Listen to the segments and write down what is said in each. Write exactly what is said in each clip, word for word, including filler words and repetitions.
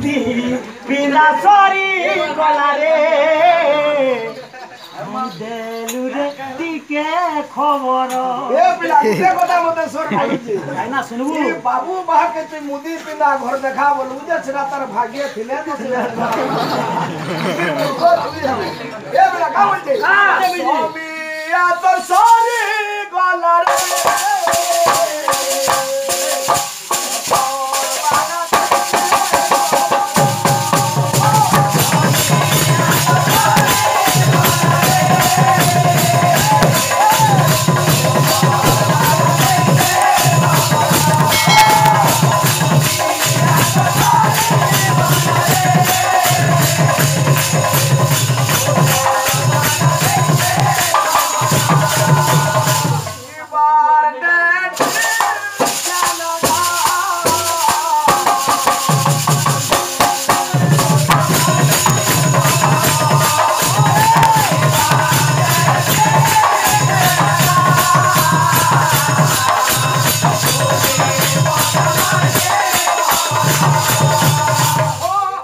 मुदी बिना सरी गलारे देलु रे टिके खबर ए पिला के কথা মতে সর বলছি তাই না শুনবু এই বাবু বাহ কে তুই মুদি পিনা ঘর দেখা বলু যে সেটা তার ভাগ্য ছিলে না ছিলে এ পিলা কা বলছি আমি আ তোর সরি গলারে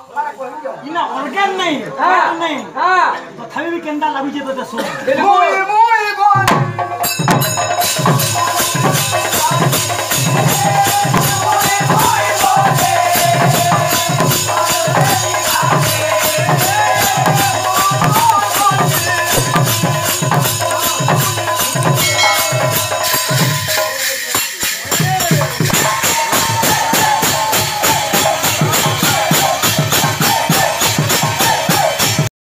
इना ऑर्गन नहीं ऑर्गन नहीं हां तो थवी भी केंदा लागी जे तो सो मोई